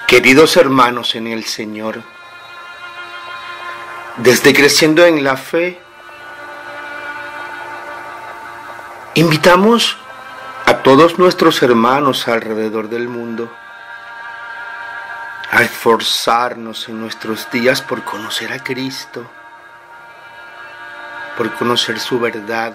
Queridos hermanos en el Señor, desde Creciendo en la Fe, invitamos a todos nuestros hermanos alrededor del mundo a esforzarnos en nuestros días por conocer a Cristo, por conocer su verdad,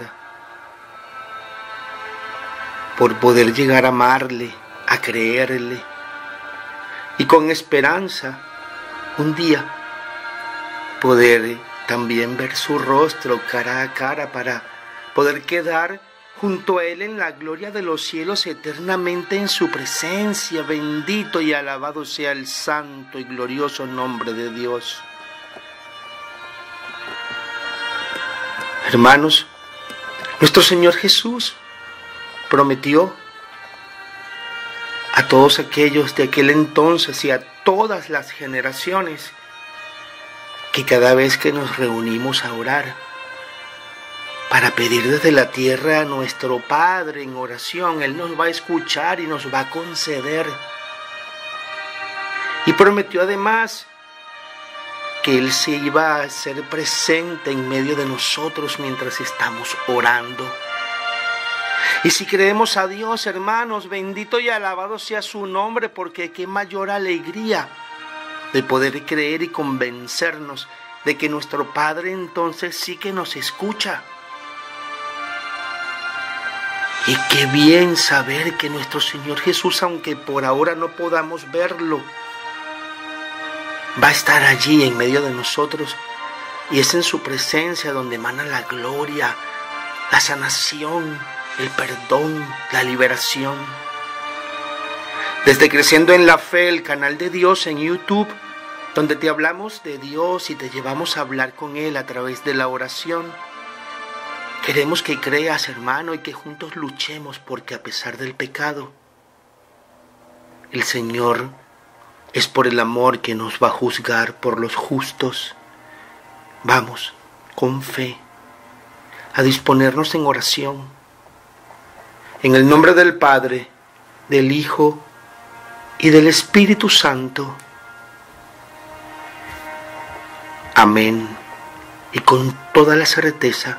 por poder llegar a amarle, a creerle, y con esperanza un día poder también ver su rostro cara a cara para poder quedar junto a Él en la gloria de los cielos eternamente en su presencia. Bendito y alabado sea el santo y glorioso nombre de Dios. Hermanos, nuestro Señor Jesús prometió a todos aquellos de aquel entonces y a todas las generaciones que cada vez que nos reunimos a orar para pedir desde la tierra a nuestro Padre en oración, Él nos va a escuchar y nos va a conceder. Y prometió además que Él se iba a hacer presente en medio de nosotros mientras estamos orando. Y si creemos a Dios, hermanos, bendito y alabado sea su nombre, porque qué mayor alegría de poder creer y convencernos de que nuestro Padre entonces sí que nos escucha. Y qué bien saber que nuestro Señor Jesús, aunque por ahora no podamos verlo, va a estar allí en medio de nosotros, y es en su presencia donde emana la gloria, la sanación, el perdón, la liberación. Desde Creciendo en la Fe, el canal de Dios en YouTube, donde te hablamos de Dios y te llevamos a hablar con Él a través de la oración. Queremos que creas, hermano, y que juntos luchemos, porque a pesar del pecado, el Señor es por el amor que nos va a juzgar por los justos. Vamos, con fe, a disponernos en oración. En el nombre del Padre, del Hijo y del Espíritu Santo. Amén. Y con toda la certeza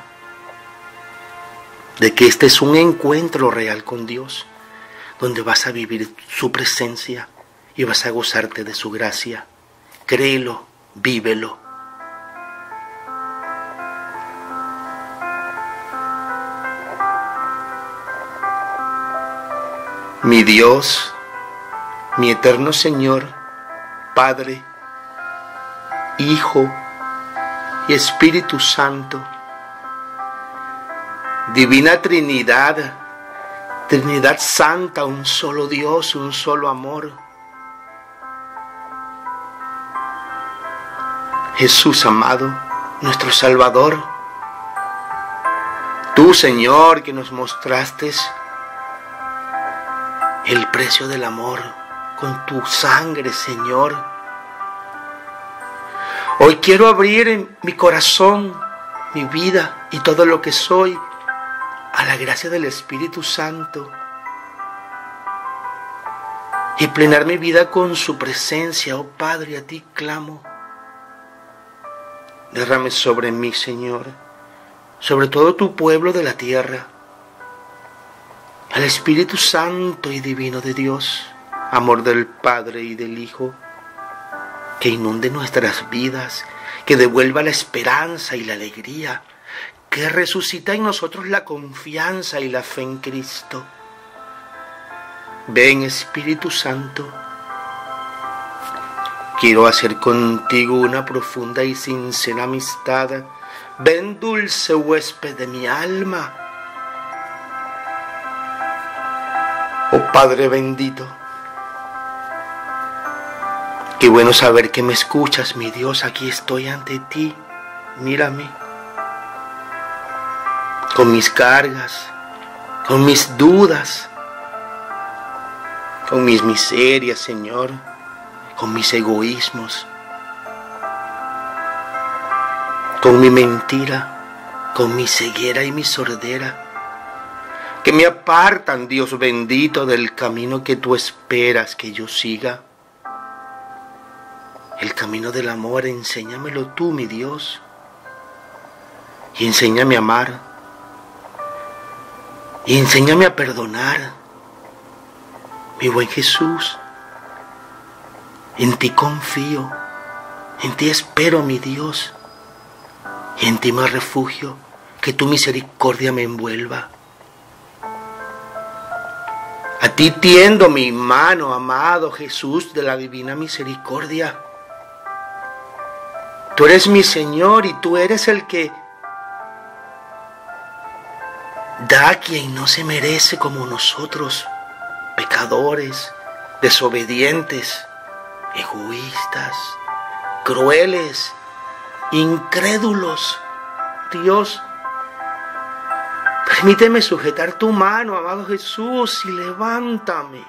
de que este es un encuentro real con Dios, donde vas a vivir su presencia y vas a gozarte de su gracia. Créelo, vívelo. Mi Dios, mi eterno Señor, Padre, Hijo y Espíritu Santo, Divina Trinidad, Trinidad Santa, un solo Dios, un solo amor. Jesús amado, nuestro Salvador, tú, Señor, que nos mostraste el precio del amor con tu sangre, Señor. Hoy quiero abrir mi corazón, mi vida y todo lo que soy a la gracia del Espíritu Santo y plenar mi vida con su presencia. Oh Padre, a ti clamo. Derrame sobre mí, Señor, sobre todo tu pueblo de la tierra, al Espíritu Santo y Divino de Dios, amor del Padre y del Hijo, que inunde nuestras vidas, que devuelva la esperanza y la alegría, que resucita en nosotros la confianza y la fe en Cristo. Ven, Espíritu Santo, quiero hacer contigo una profunda y sincera amistad. Ven, dulce huésped de mi alma. Oh Padre bendito, qué bueno saber que me escuchas, mi Dios. Aquí estoy ante ti, mírame, con mis cargas, con mis dudas, con mis miserias, Señor, con mis egoísmos, con mi mentira, con mi ceguera y mi sordera, que me apartan, Dios bendito, del camino que tú esperas que yo siga. el camino del amor, enséñamelo tú, mi Dios. Y enséñame a amar. Y enséñame a perdonar. Mi buen Jesús, en ti confío, en ti espero, mi Dios, y en ti me refugio, que tu misericordia me envuelva. A ti tiendo mi mano, amado Jesús de la divina misericordia. Tú eres mi Señor y tú eres el que da a quien no se merece como nosotros, pecadores, desobedientes, egoístas, crueles, incrédulos. Dios, permíteme sujetar tu mano, amado Jesús, y levántame.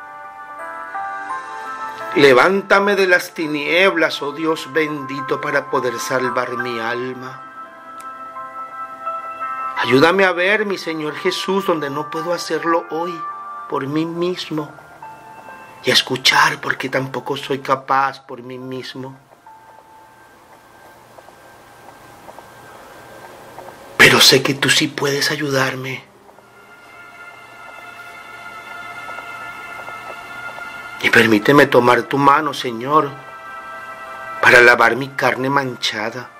Levántame de las tinieblas, oh Dios bendito, para poder salvar mi alma. Ayúdame a ver, mi Señor Jesús, donde no puedo hacerlo hoy por mí mismo, y a escuchar porque tampoco soy capaz por mí mismo. Pero sé que tú sí puedes ayudarme. Y permíteme tomar tu mano, Señor, para lavar mi carne manchada.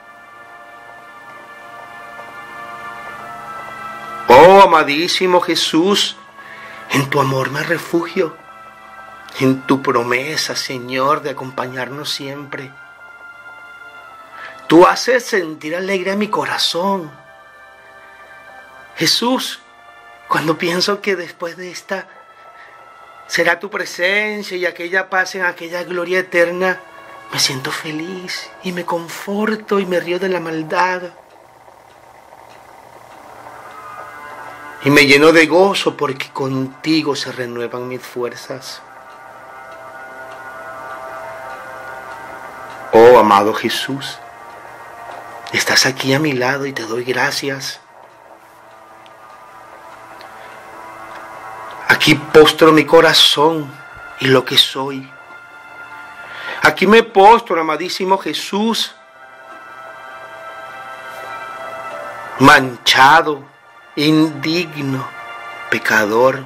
Oh, amadísimo Jesús, en tu amor me refugio, en tu promesa, Señor, de acompañarnos siempre. Tú haces sentir alegre a mi corazón. Jesús, cuando pienso que después de esta será tu presencia y aquella paz en aquella gloria eterna, me siento feliz y me conforto y me río de la maldad. Y me lleno de gozo porque contigo se renuevan mis fuerzas. Oh, amado Jesús, estás aquí a mi lado y te doy gracias. Aquí postro mi corazón y lo que soy. Aquí me postro, amadísimo Jesús, manchado, indigno, pecador,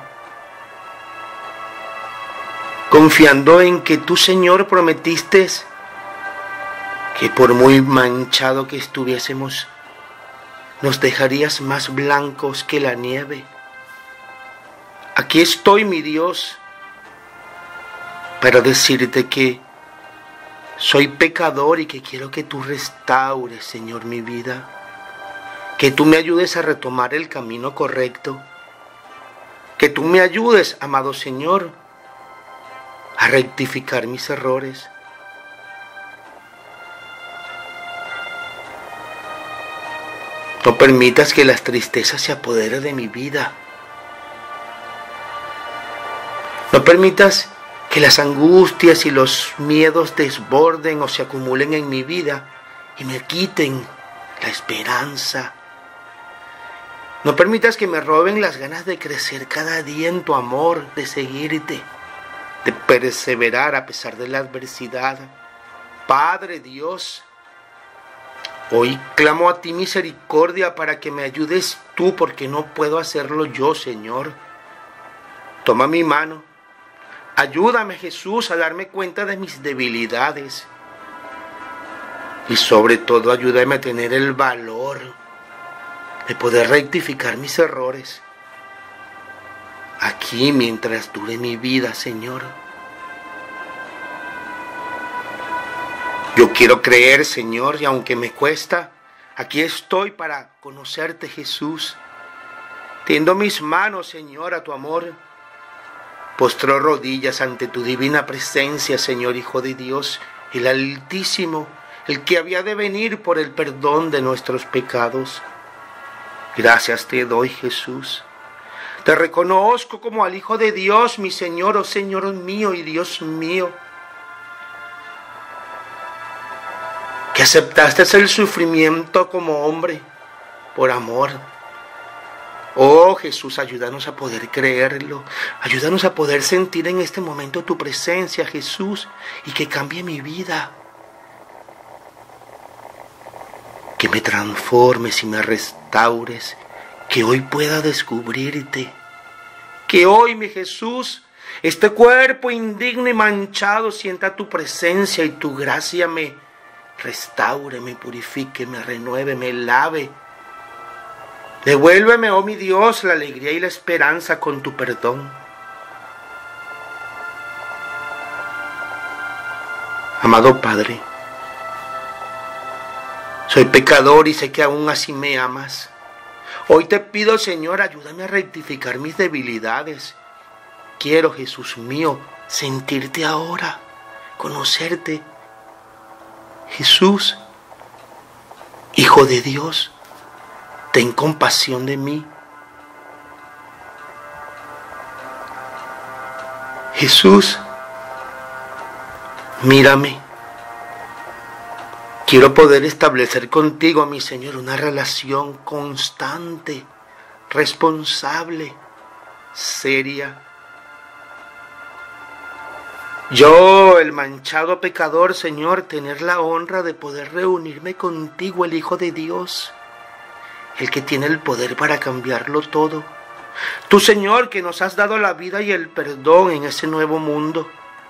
confiando en que tú, Señor, prometiste que por muy manchado que estuviésemos, nos dejarías más blancos que la nieve. Aquí estoy, mi Dios, para decirte que soy pecador y que quiero que tú restaures, Señor, mi vida. Que tú me ayudes a retomar el camino correcto. Que tú me ayudes, amado Señor, a rectificar mis errores. No permitas que las tristezas se apoderen de mi vida. No permitas que las angustias y los miedos desborden o se acumulen en mi vida y me quiten la esperanza. No permitas que me roben las ganas de crecer cada día en tu amor, de seguirte, de perseverar a pesar de la adversidad. Padre Dios, hoy clamo a ti misericordia para que me ayudes tú, porque no puedo hacerlo yo, Señor. Toma mi mano. Ayúdame, Jesús, a darme cuenta de mis debilidades. Y sobre todo, ayúdame a tener el valor de poder rectificar mis errores. Aquí, mientras dure mi vida, Señor. Yo quiero creer, Señor, y aunque me cuesta, aquí estoy para conocerte, Jesús. Tiendo mis manos, Señor, a tu amor. Postro rodillas ante tu divina presencia, Señor, Hijo de Dios, el Altísimo, el que había de venir por el perdón de nuestros pecados. Gracias te doy, Jesús. Te reconozco como al Hijo de Dios, mi Señor, oh Señor mío y Dios mío, que aceptaste el sufrimiento como hombre por amor. Oh Jesús, ayúdanos a poder creerlo, ayúdanos a poder sentir en este momento tu presencia, Jesús, y que cambie mi vida. que me transformes y me restaures, que hoy pueda descubrirte, que hoy, mi Jesús, este cuerpo indigno y manchado sienta tu presencia y tu gracia me restaure, me purifique, me renueve, me lave. Devuélveme, oh mi Dios, la alegría y la esperanza con tu perdón. Amado Padre, soy pecador y sé que aún así me amas. Hoy te pido, Señor, ayúdame a rectificar mis debilidades. Quiero, Jesús mío, sentirte ahora, conocerte. Jesús, Hijo de Dios, ten compasión de mí. Jesús, mírame. Quiero poder establecer contigo, mi Señor, una relación constante, responsable, seria. Yo, el manchado pecador, Señor, tener la honra de poder reunirme contigo, el Hijo de Dios, el que tiene el poder para cambiarlo todo. Tú, Señor, que nos has dado la vida y el perdón en ese nuevo mundo.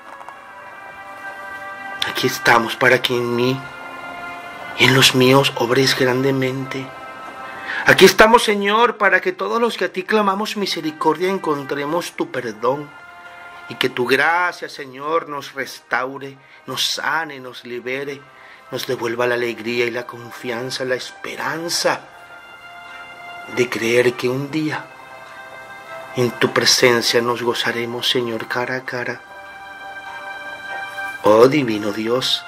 Aquí estamos para que en mí y en los míos obres grandemente. Aquí estamos, Señor, para que todos los que a ti clamamos misericordia encontremos tu perdón. Y que tu gracia, Señor, nos restaure, nos sane, nos libere, nos devuelva la alegría y la confianza, la esperanza de creer que un día en tu presencia nos gozaremos, Señor, cara a cara. Oh divino Dios,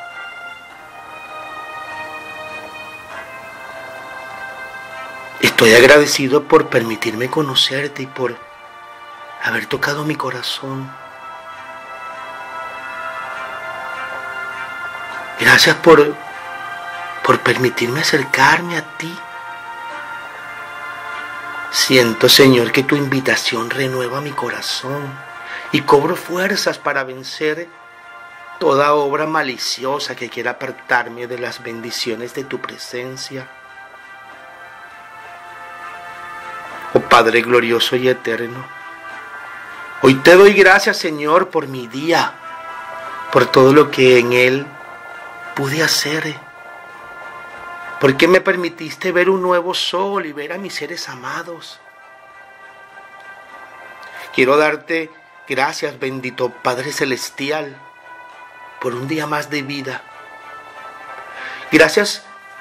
estoy agradecido por permitirme conocerte y por haber tocado mi corazón. Gracias por permitirme acercarme a ti. Siento, Señor, que tu invitación renueva mi corazón y cobro fuerzas para vencer toda obra maliciosa que quiera apartarme de las bendiciones de tu presencia. Oh Padre glorioso y eterno, hoy te doy gracias, Señor, por mi día, por todo lo que en él pude hacer, porque me permitiste ver un nuevo sol y ver a mis seres amados. Quiero darte gracias, bendito Padre Celestial, por un día más de vida. Gracias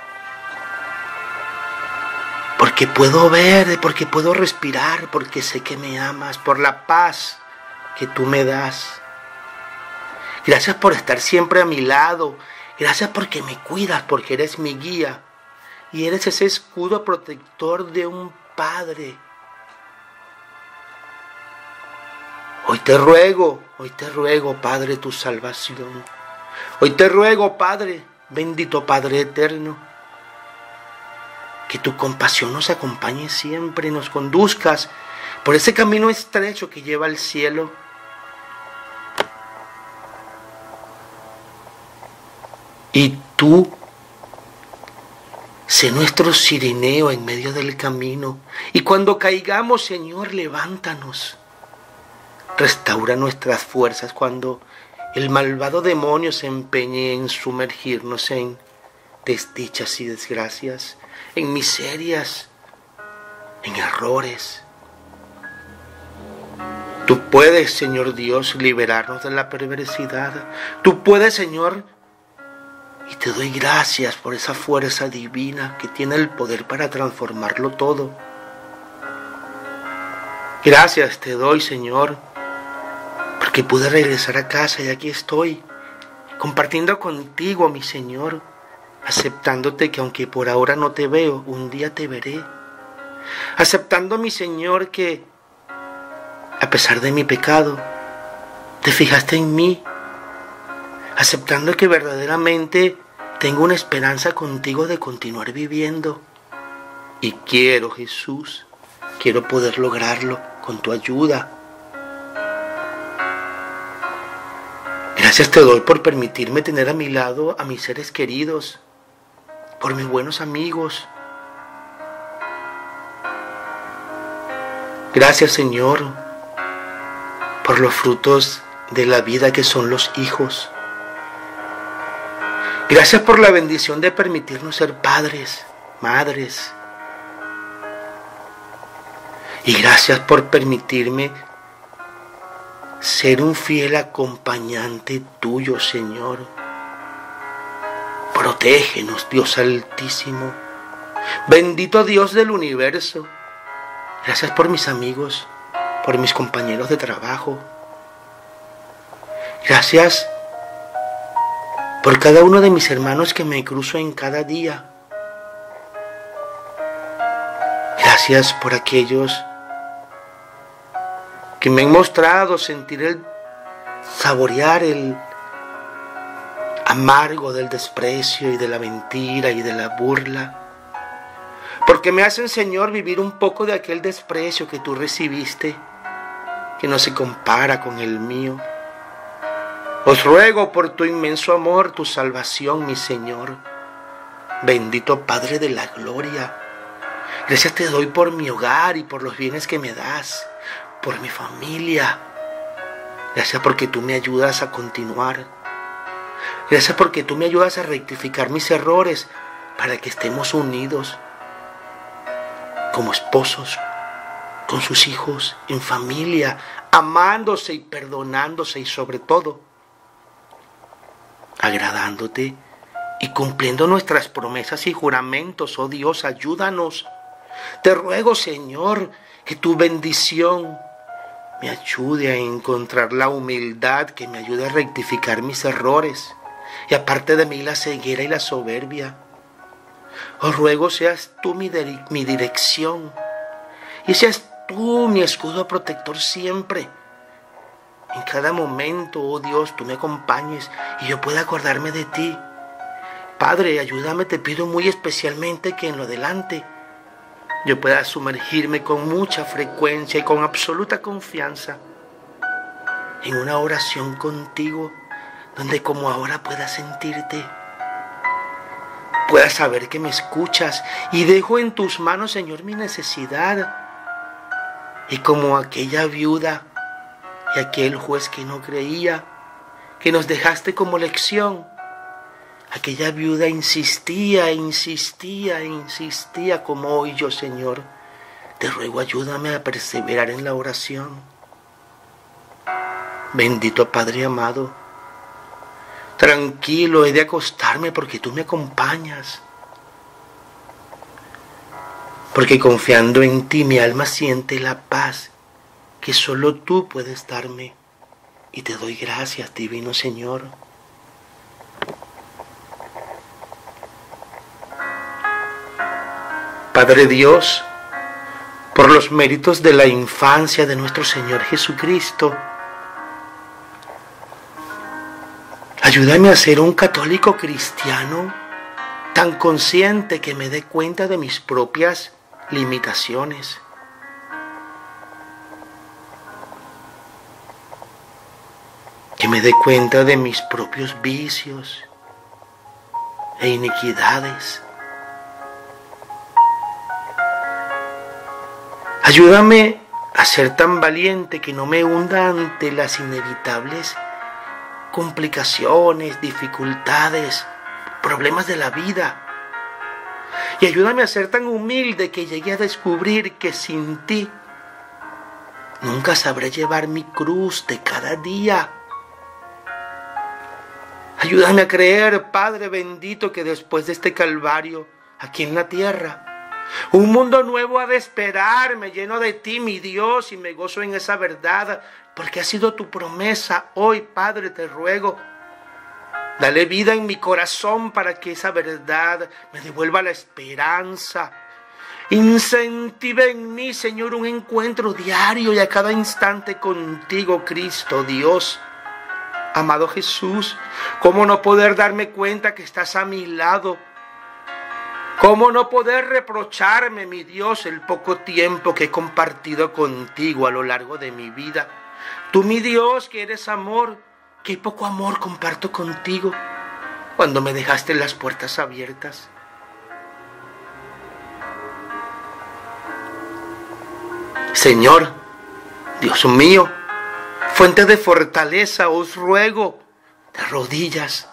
porque puedo ver, porque puedo respirar, porque sé que me amas, por la paz que tú me das. Gracias por estar siempre a mi lado. Gracias porque me cuidas, porque eres mi guía. Y eres ese escudo protector de un Padre. Hoy te ruego, Padre, tu salvación. Hoy te ruego, Padre, bendito Padre eterno, que tu compasión nos acompañe siempre, nos conduzcas por ese camino estrecho que lleva al cielo. Y tú, sé nuestro cirineo en medio del camino. Y cuando caigamos, Señor, levántanos. Restaura nuestras fuerzas cuando el malvado demonio se empeñe en sumergirnos en desdichas y desgracias, en miserias, en errores. Tú puedes, Señor Dios, liberarnos de la perversidad. Tú puedes, Señor, y te doy gracias por esa fuerza divina que tiene el poder para transformarlo todo. Gracias te doy, Señor, porque pude regresar a casa y aquí estoy, compartiendo contigo, mi Señor, aceptándote que aunque por ahora no te veo, un día te veré. Aceptando, mi Señor, que a pesar de mi pecado, te fijaste en mí. Aceptando que verdaderamente tengo una esperanza contigo de continuar viviendo. Y quiero, Jesús, quiero poder lograrlo con tu ayuda. Gracias te doy por permitirme tener a mi lado a mis seres queridos, por mis buenos amigos. Gracias, Señor, por los frutos de la vida que son los hijos. Gracias por la bendición de permitirnos ser padres, madres. Y gracias por permitirme ser un fiel acompañante tuyo, Señor. Protégenos, Dios Altísimo. Bendito Dios del universo. Gracias por mis amigos, por mis compañeros de trabajo. Gracias por cada uno de mis hermanos que me cruzo en cada día. Gracias por aquellos que me han mostrado saborear el amargo del desprecio y de la mentira y de la burla. Porque me hacen, Señor, vivir un poco de aquel desprecio que tú recibiste, que no se compara con el mío. Os ruego por tu inmenso amor, tu salvación, mi Señor. Bendito Padre de la gloria. Gracias te doy por mi hogar y por los bienes que me das, por mi familia. Gracias porque tú me ayudas a continuar. Gracias porque tú me ayudas a rectificar mis errores para que estemos unidos como esposos, con sus hijos, en familia, amándose y perdonándose y sobre todo agradándote y cumpliendo nuestras promesas y juramentos. Oh Dios, ayúdanos. Te ruego, Señor, que tu bendición me ayude a encontrar la humildad, que me ayude a rectificar mis errores y aparte de mí la ceguera y la soberbia. Os ruego seas tú mi dirección y seas tú mi escudo protector siempre. En cada momento, oh Dios, tú me acompañes y yo pueda acordarme de ti. Padre, ayúdame, te pido muy especialmente que en lo adelante yo pueda sumergirme con mucha frecuencia y con absoluta confianza en una oración contigo, donde como ahora pueda sentirte, pueda saber que me escuchas y dejo en tus manos, Señor, mi necesidad. Y como aquella viuda y aquel juez que no creía, que nos dejaste como lección, aquella viuda insistía como hoy yo, Señor. Te ruego, ayúdame a perseverar en la oración. Bendito Padre amado, tranquilo he de acostarme porque tú me acompañas. Porque confiando en ti mi alma siente la paz que solo tú puedes darme. Y te doy gracias, divino Señor. Padre Dios, por los méritos de la infancia de nuestro Señor Jesucristo, ayúdame a ser un católico cristiano tan consciente que me dé cuenta de mis propias limitaciones. Que me dé cuenta de mis propios vicios e iniquidades. Ayúdame a ser tan valiente que no me hunda ante las inevitables complicaciones, dificultades, problemas de la vida. Y ayúdame a ser tan humilde que llegue a descubrir que sin ti nunca sabré llevar mi cruz de cada día. Ayúdame a creer, Padre bendito, que después de este calvario, aquí en la tierra, un mundo nuevo ha de esperarme, lleno de ti, mi Dios, y me gozo en esa verdad, porque ha sido tu promesa. Hoy, Padre, te ruego, dale vida en mi corazón para que esa verdad me devuelva la esperanza. Incentive en mí, Señor, un encuentro diario y a cada instante contigo, Cristo Dios. Amado Jesús, ¿cómo no poder darme cuenta que estás a mi lado? ¿Cómo no poder reprocharme, mi Dios, el poco tiempo que he compartido contigo a lo largo de mi vida? Tú, mi Dios, que eres amor, qué poco amor comparto contigo cuando me dejaste las puertas abiertas. Señor, Dios mío, fuente de fortaleza, os ruego de rodillas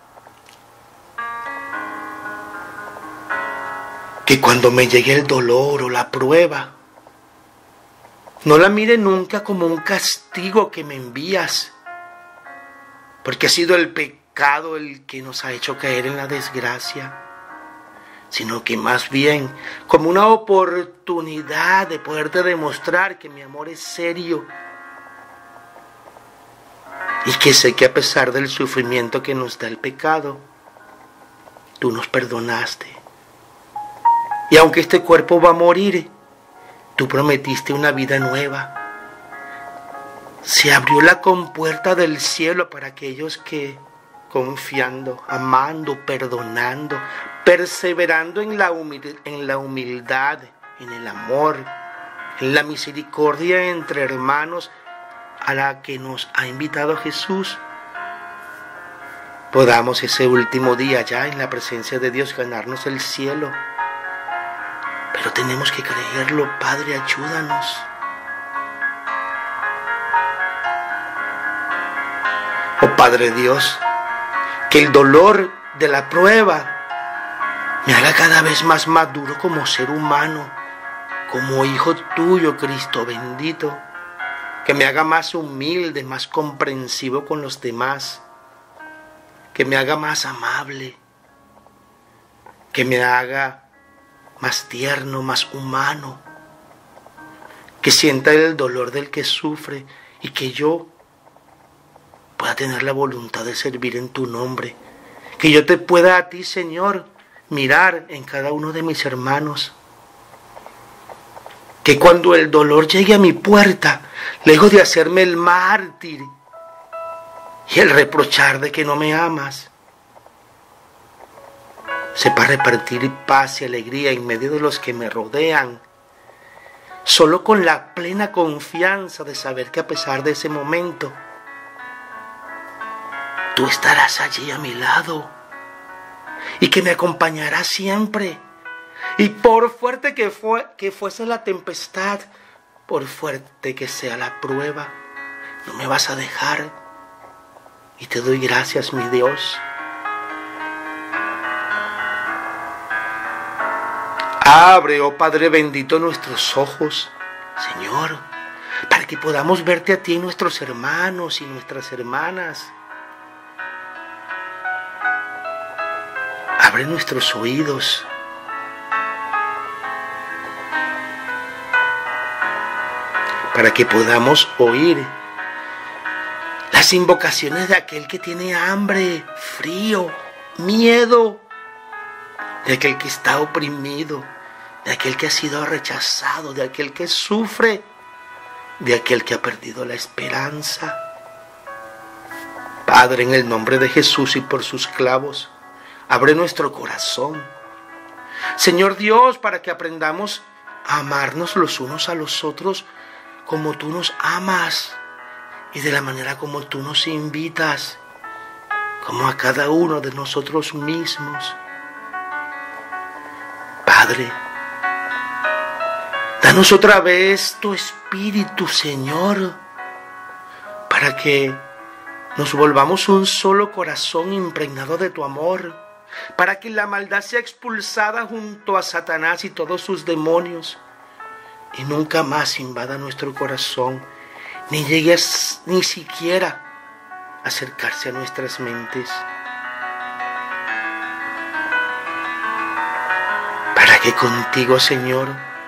que cuando me llegue el dolor o la prueba, no la mire nunca como un castigo que me envías, porque ha sido el pecado el que nos ha hecho caer en la desgracia, sino que más bien como una oportunidad de poderte demostrar que mi amor es serio y que sé que a pesar del sufrimiento que nos da el pecado, tú nos perdonaste. Y aunque este cuerpo va a morir, tú prometiste una vida nueva. Se abrió la compuerta del cielo para aquellos que, confiando, amando, perdonando, perseverando en la humildad, en el amor, en la misericordia entre hermanos a la que nos ha invitado Jesús, podamos ese último día ya en la presencia de Dios ganarnos el cielo. Pero tenemos que creerlo, Padre, ayúdanos. Oh Padre Dios, que el dolor de la prueba me haga cada vez más maduro como ser humano, como hijo tuyo, Cristo bendito, que me haga más humilde, más comprensivo con los demás, que me haga más amable, que me haga más tierno, más humano, que sienta el dolor del que sufre y que yo pueda tener la voluntad de servir en tu nombre, que yo te pueda a ti, Señor, mirar en cada uno de mis hermanos, que cuando el dolor llegue a mi puerta, lejos de hacerme el mártir y el reprochar de que no me amas, sepa repartir paz y alegría en medio de los que me rodean, solo con la plena confianza de saber que a pesar de ese momento, tú estarás allí a mi lado y que me acompañarás siempre. Y por fuerte que fuese la tempestad, por fuerte que sea la prueba, no me vas a dejar. Y te doy gracias, mi Dios. Abre, oh Padre bendito, nuestros ojos, Señor, para que podamos verte a ti, nuestros hermanos y nuestras hermanas. Abre nuestros oídos para que podamos oír las invocaciones de aquel que tiene hambre, frío, miedo, de aquel que está oprimido, de aquel que ha sido rechazado, de aquel que sufre, de aquel que ha perdido la esperanza. Padre, en el nombre de Jesús y por sus clavos, abre nuestro corazón, Señor Dios, para que aprendamos a amarnos los unos a los otros como tú nos amas y de la manera como tú nos invitas, como a cada uno de nosotros mismos. Padre, danos otra vez tu Espíritu, Señor, para que nos volvamos un solo corazón impregnado de tu amor, para que la maldad sea expulsada junto a Satanás y todos sus demonios, y nunca más invada nuestro corazón, ni llegue ni siquiera a acercarse a nuestras mentes. Para que contigo, Señor,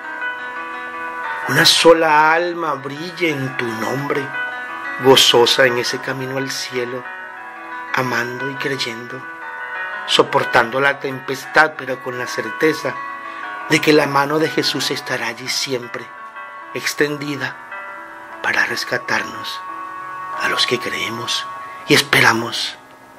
una sola alma brille en tu nombre, gozosa en ese camino al cielo, amando y creyendo, soportando la tempestad, pero con la certeza de que la mano de Jesús estará allí siempre, extendida para rescatarnos a los que creemos y esperamos.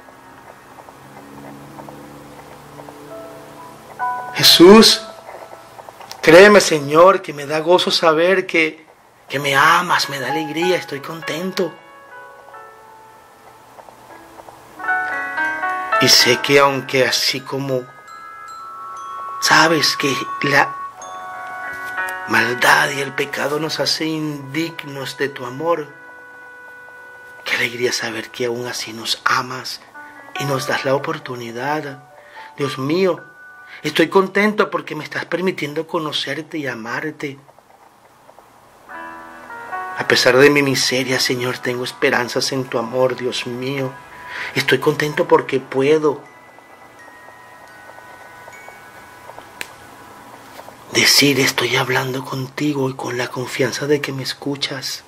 Jesús, créeme, Señor, que me da gozo saber que me amas, me da alegría, estoy contento. Y sé que aunque así como sabes que maldad y el pecado nos hace indignos de tu amor. Qué alegría saber que aún así nos amas y nos das la oportunidad. Dios mío, estoy contento porque me estás permitiendo conocerte y amarte. A pesar de mi miseria, Señor, tengo esperanzas en tu amor, Dios mío. Estoy contento porque puedo decir, estoy hablando contigo y con la confianza de que me escuchas.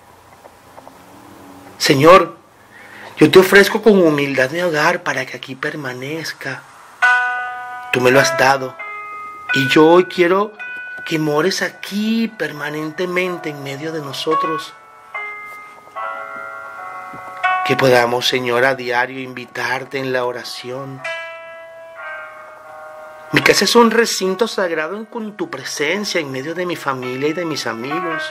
Señor, yo te ofrezco con humildad mi hogar para que aquí permanezca. Tú me lo has dado y yo hoy quiero que mores aquí permanentemente en medio de nosotros. Que podamos, Señor, a diario invitarte en la oración. Mi casa es un recinto sagrado con tu presencia en medio de mi familia y de mis amigos.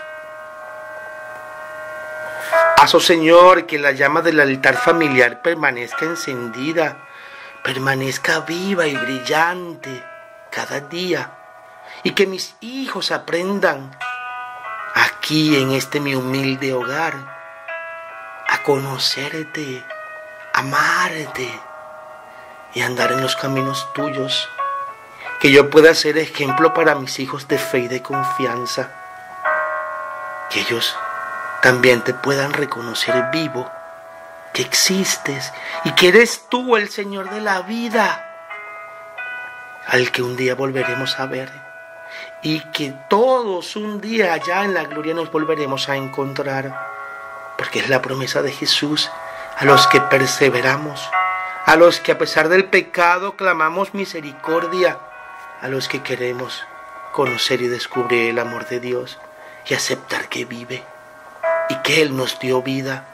Haz, oh Señor, que la llama del altar familiar permanezca encendida, permanezca viva y brillante cada día. Y que mis hijos aprendan aquí en este mi humilde hogar a conocerte, amarte y andar en los caminos tuyos. Que yo pueda ser ejemplo para mis hijos de fe y de confianza. Que ellos también te puedan reconocer vivo, que existes y que eres tú el Señor de la vida, al que un día volveremos a ver. Y que todos un día allá en la gloria nos volveremos a encontrar, porque es la promesa de Jesús a los que perseveramos, a los que a pesar del pecado clamamos misericordia, a los que queremos conocer y descubrir el amor de Dios y aceptar que vive y que Él nos dio vida.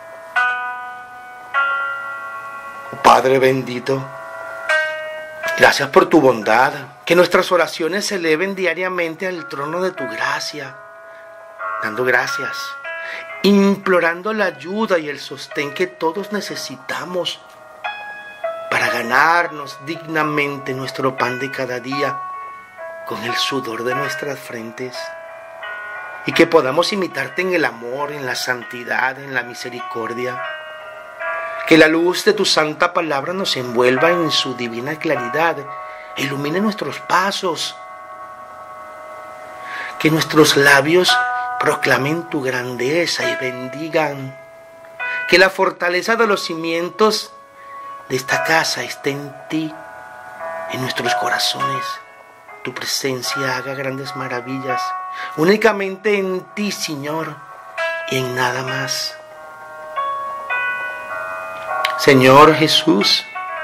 Oh Padre bendito, gracias por tu bondad. Que nuestras oraciones se eleven diariamente al trono de tu gracia, dando gracias, implorando la ayuda y el sostén que todos necesitamos para ganarnos dignamente nuestro pan de cada día con el sudor de nuestras frentes. Y que podamos imitarte en el amor, en la santidad, en la misericordia. Que la luz de tu santa palabra nos envuelva en su divina claridad e ilumine nuestros pasos. Que nuestros labios proclamen tu grandeza y bendigan. Que la fortaleza de los cimientos de esta casa esté en ti, en nuestros corazones. Tu presencia haga grandes maravillas. Únicamente en ti, Señor, y en nada más. Señor Jesús,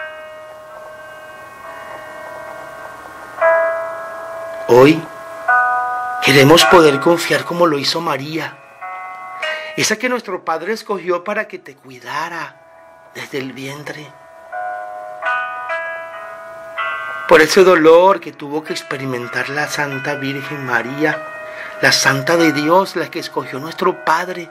hoy queremos poder confiar como lo hizo María, esa que nuestro Padre escogió para que te cuidara desde el vientre. Por ese dolor que tuvo que experimentar la Santa Virgen María, la Santa de Dios, la que escogió nuestro Padre.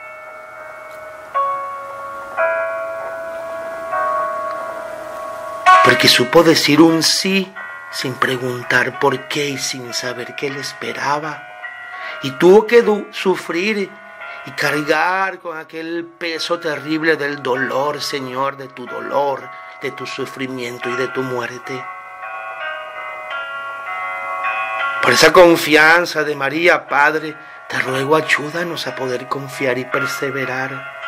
Porque supo decir un sí sin preguntar por qué y sin saber qué le esperaba. Y tuvo que sufrir y cargar con aquel peso terrible del dolor, Señor, de tu dolor, de tu sufrimiento y de tu muerte. Por esa confianza de María, Padre, te ruego, ayúdanos a poder confiar y perseverar.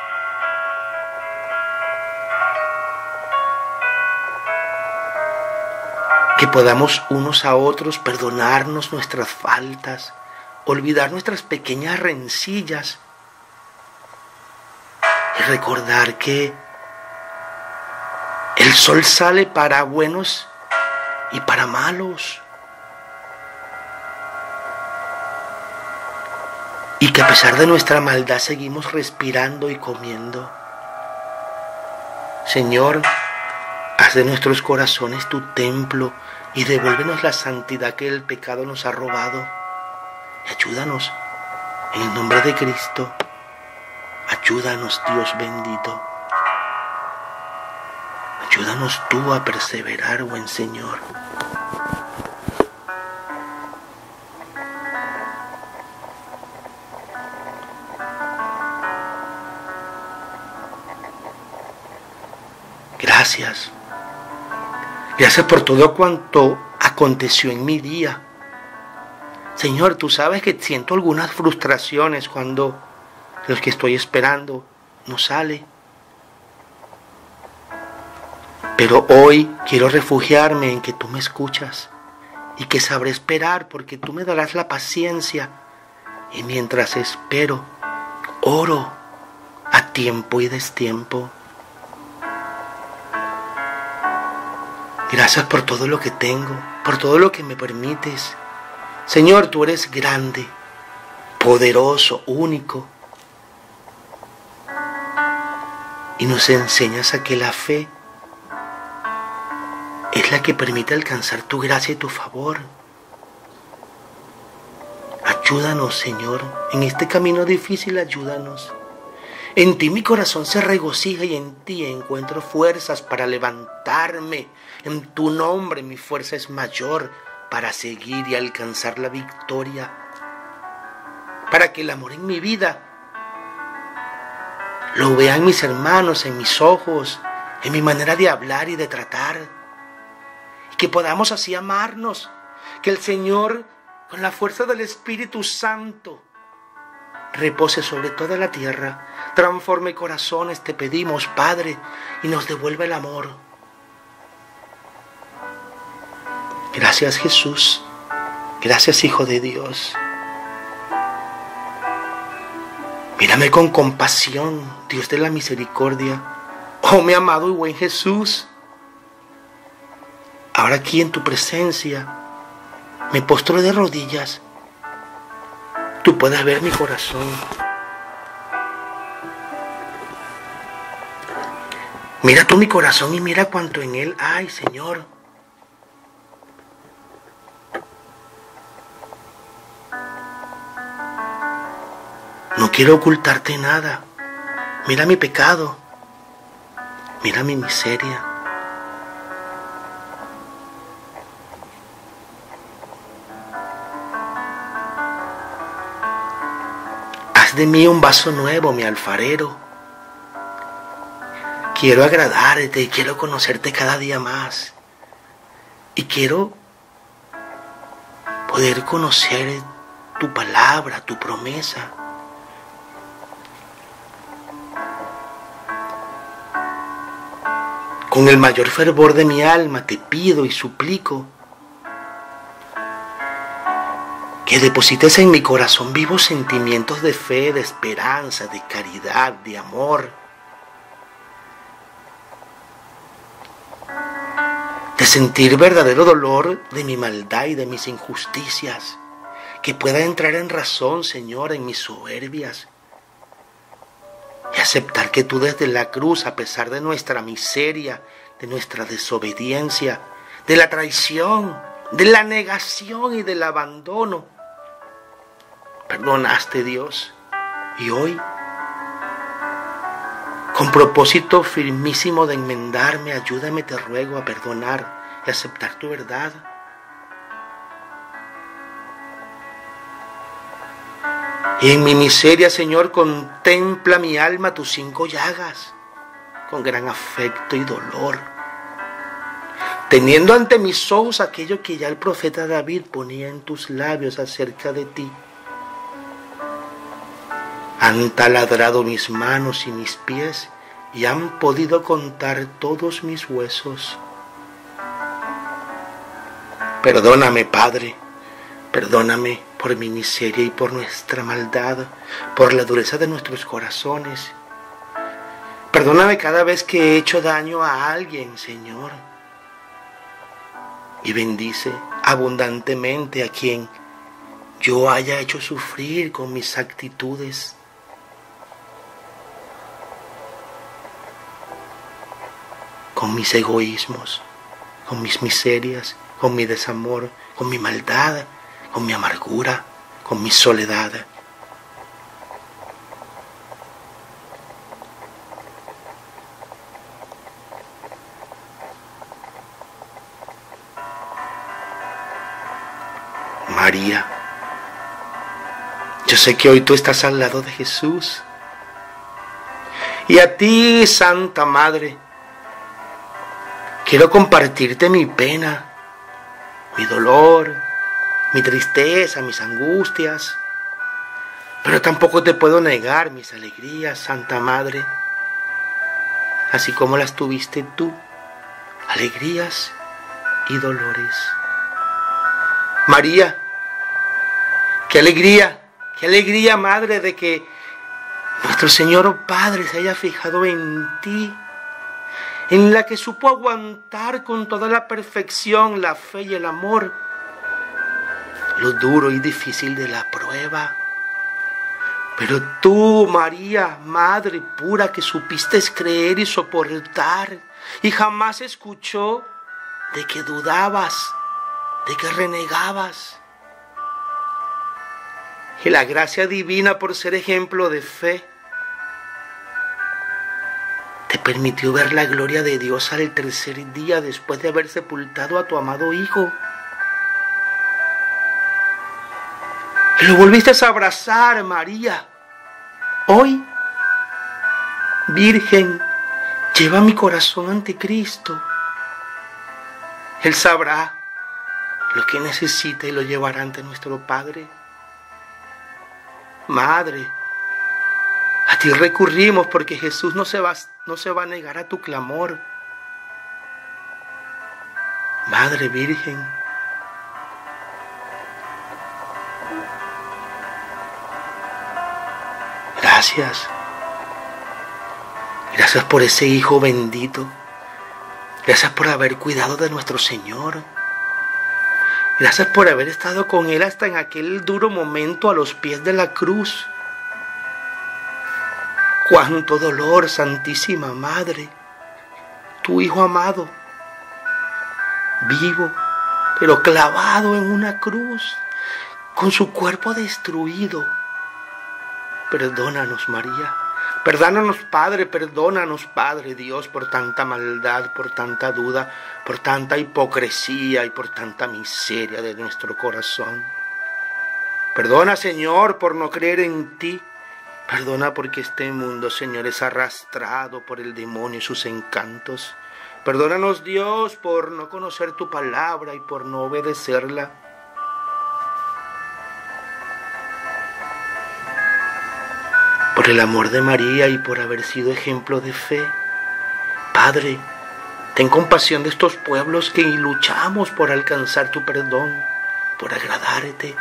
Que podamos unos a otros perdonarnos nuestras faltas, olvidar nuestras pequeñas rencillas y recordar que el sol sale para buenos y para malos. Y que a pesar de nuestra maldad seguimos respirando y comiendo. Señor, haz de nuestros corazones tu templo y devuélvenos la santidad que el pecado nos ha robado. Y ayúdanos, en el nombre de Cristo, ayúdanos, Dios bendito. Ayúdanos tú a perseverar, buen Señor. Gracias. Gracias por todo cuanto aconteció en mi día. Señor, tú sabes que siento algunas frustraciones cuando los que estoy esperando no sale. Pero hoy quiero refugiarme en que tú me escuchas y que sabré esperar porque tú me darás la paciencia. Y mientras espero, oro a tiempo y destiempo. Gracias por todo lo que tengo, por todo lo que me permites. Señor, tú eres grande, poderoso, único. Y nos enseñas a que la fe es la que permite alcanzar tu gracia y tu favor. Ayúdanos, Señor, en este camino difícil, ayúdanos. En ti mi corazón se regocija y en ti encuentro fuerzas para levantarme. En tu nombre mi fuerza es mayor para seguir y alcanzar la victoria. Para que el amor en mi vida lo vean mis hermanos, en mis ojos, en mi manera de hablar y de tratar. Y que podamos así amarnos. Que el Señor, con la fuerza del Espíritu Santo, repose sobre toda la tierra, transforme corazones, te pedimos, Padre, y nos devuelva el amor. Gracias, Jesús. Gracias, Hijo de Dios. Mírame con compasión, Dios de la misericordia. Oh, mi amado y buen Jesús. Ahora aquí en tu presencia, me postro de rodillas. Tú puedes ver mi corazón. Mira tú mi corazón y mira cuánto en él hay, Señor. No quiero ocultarte nada. Mira mi pecado. Mira mi miseria. Haz de mí un vaso nuevo, mi alfarero. Quiero agradarte y quiero conocerte cada día más. Y quiero poder conocer tu palabra, tu promesa. Con el mayor fervor de mi alma te pido y suplico que deposites en mi corazón vivos sentimientos de fe, de esperanza, de caridad, de amor, de sentir verdadero dolor de mi maldad y de mis injusticias, que pueda entrar en razón, Señor, en mis soberbias, y aceptar que tú desde la cruz, a pesar de nuestra miseria, de nuestra desobediencia, de la traición, de la negación y del abandono, perdonaste, Dios. Y hoy, con propósito firmísimo de enmendarme, ayúdame, te ruego, a perdonar y aceptar tu verdad. Y en mi miseria, Señor, contempla mi alma tus 5 llagas, con gran afecto y dolor, teniendo ante mis ojos aquello que ya el profeta David ponía en tus labios acerca de ti. Han taladrado mis manos y mis pies, y han podido contar todos mis huesos. Perdóname, Padre, perdóname por mi miseria y por nuestra maldad, por la dureza de nuestros corazones. Perdóname cada vez que he hecho daño a alguien, Señor. Y bendice abundantemente a quien yo haya hecho sufrir con mis actitudes. Con mis egoísmos, con mis miserias, con mi desamor, con mi maldad, con mi amargura, con mi soledad. María, yo sé que hoy tú estás al lado de Jesús. Y a ti, Santa Madre, Quiero compartirte mi pena, mi dolor, mi tristeza, mis angustias. Pero tampoco te puedo negar mis alegrías, Santa Madre, así como las tuviste tú, alegrías y dolores. María, qué alegría, Madre, de que nuestro Señor Padre se haya fijado en ti, en la que supo aguantar con toda la perfección la fe y el amor, lo duro y difícil de la prueba. Pero tú, María, Madre pura, que supiste creer y soportar, y jamás escuchó de que dudabas, de que renegabas. Y la gracia divina, por ser ejemplo de fe, te permitió ver la gloria de Dios al tercer día después de haber sepultado a tu amado Hijo. Y lo volviste a abrazar, María. Hoy, Virgen, lleva mi corazón ante Cristo. Él sabrá lo que necesita y lo llevará ante nuestro Padre. Madre, a ti recurrimos porque Jesús no se va a negar a tu clamor. Madre Virgen, gracias. Gracias por ese Hijo bendito. Gracias por haber cuidado de nuestro Señor. Gracias por haber estado con Él hasta en aquel duro momento a los pies de la cruz. Cuánto dolor, Santísima Madre. Tu Hijo amado, vivo, pero clavado en una cruz, con su cuerpo destruido. Perdónanos, María. Perdónanos, Padre Dios, por tanta maldad, por tanta duda, por tanta hipocresía y por tanta miseria de nuestro corazón. Perdona, Señor, por no creer en ti. Perdona porque este mundo, Señor, es arrastrado por el demonio y sus encantos. Perdónanos, Dios, por no conocer tu palabra y por no obedecerla. Por el amor de María y por haber sido ejemplo de fe. Padre, ten compasión de estos pueblos que luchamos por alcanzar tu perdón, por agradarte.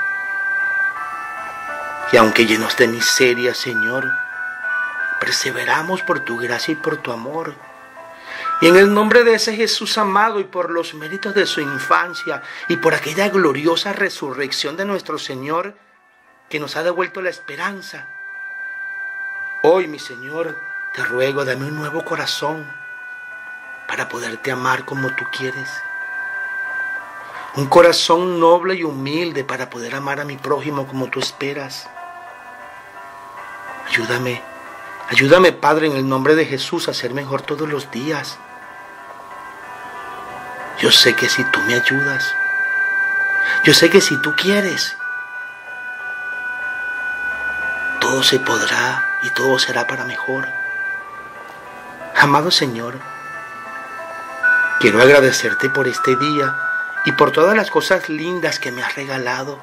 Y aunque llenos de miseria, Señor, perseveramos por tu gracia y por tu amor. Y en el nombre de ese Jesús amado y por los méritos de su infancia y por aquella gloriosa resurrección de nuestro Señor que nos ha devuelto la esperanza, hoy, mi Señor, te ruego, dame un nuevo corazón para poderte amar como tú quieres. Un corazón noble y humilde para poder amar a mi prójimo como tú esperas. Ayúdame, Padre, en el nombre de Jesús, a ser mejor todos los días. Yo sé que si tú me ayudas, yo sé que si tú quieres, todo se podrá y todo será para mejor. Amado Señor, quiero agradecerte por este día y por todas las cosas lindas que me has regalado.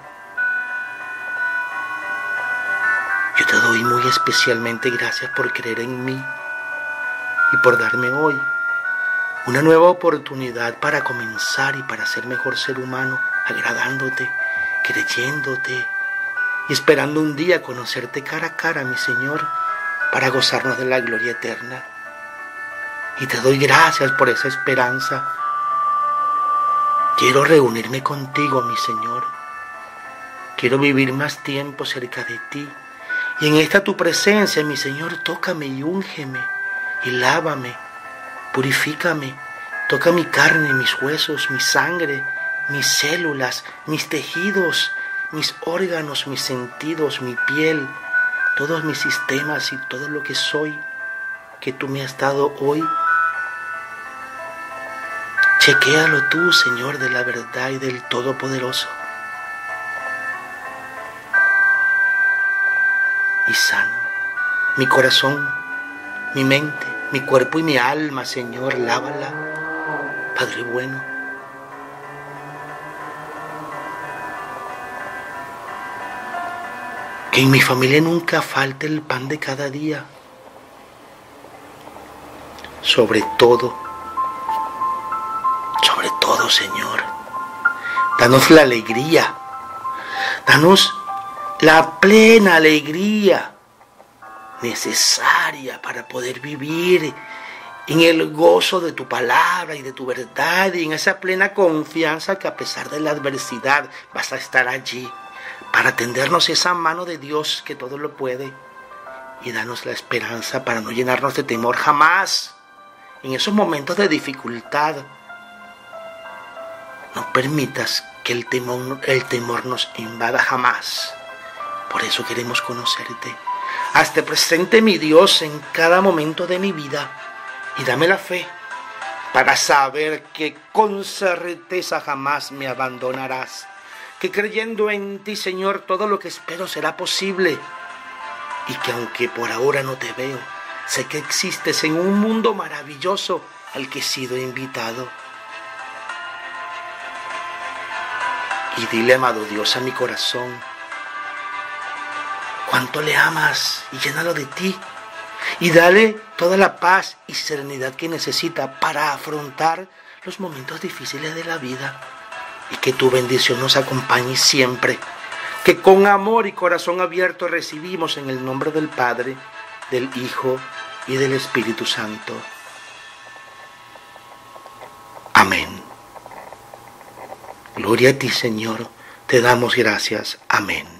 Yo te doy muy especialmente gracias por creer en mí y por darme hoy una nueva oportunidad para comenzar y para ser mejor ser humano, agradándote, creyéndote y esperando un día conocerte cara a cara, mi Señor, para gozarnos de la gloria eterna. Y te doy gracias por esa esperanza. Quiero reunirme contigo, mi Señor. Quiero vivir más tiempo cerca de ti. Y en esta tu presencia, mi Señor, tócame y úngeme y lávame, purifícame. Toca mi carne, mis huesos, mi sangre, mis células, mis tejidos, mis órganos, mis sentidos, mi piel, todos mis sistemas y todo lo que soy, que tú me has dado hoy. Chequéalo tú, Señor, de la verdad y del Todopoderoso. Y sana mi corazón, mi mente, mi cuerpo y mi alma, Señor, lávala. Padre bueno. Que en mi familia nunca falte el pan de cada día. Sobre todo, Señor, danos la alegría, danos la plena alegría necesaria para poder vivir en el gozo de tu palabra y de tu verdad y en esa plena confianza que a pesar de la adversidad vas a estar allí para tendernos esa mano de Dios que todo lo puede y darnos la esperanza para no llenarnos de temor jamás en esos momentos de dificultad. No permitas que el temor nos invada jamás. Por eso queremos conocerte. Hazte presente, mi Dios, en cada momento de mi vida y dame la fe para saber que con certeza jamás me abandonarás. Que creyendo en ti, Señor, todo lo que espero será posible. Y que aunque por ahora no te veo, sé que existes en un mundo maravilloso al que he sido invitado. Y dile, amado Dios, a mi corazón, cuánto le amas y llénalo de ti. Y dale toda la paz y serenidad que necesita para afrontar los momentos difíciles de la vida. Y que tu bendición nos acompañe siempre. Que con amor y corazón abierto recibimos en el nombre del Padre, del Hijo y del Espíritu Santo. Amén. Gloria a ti, Señor, te damos gracias. Amén.